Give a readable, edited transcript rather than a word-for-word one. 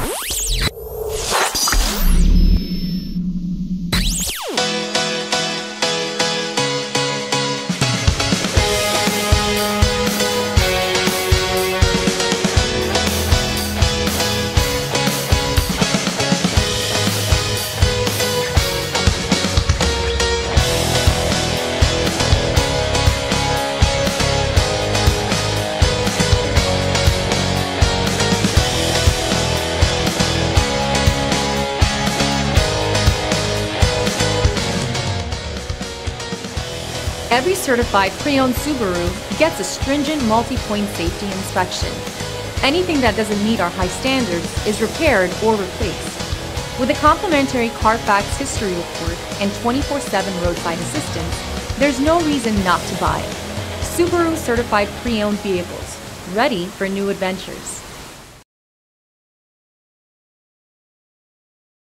Every certified pre-owned Subaru gets a stringent multi-point safety inspection. Anything that doesn't meet our high standards is repaired or replaced. With a complimentary Carfax history report and 24/7 roadside assistance, there's no reason not to buy it. Subaru certified pre-owned vehicles, ready for new adventures.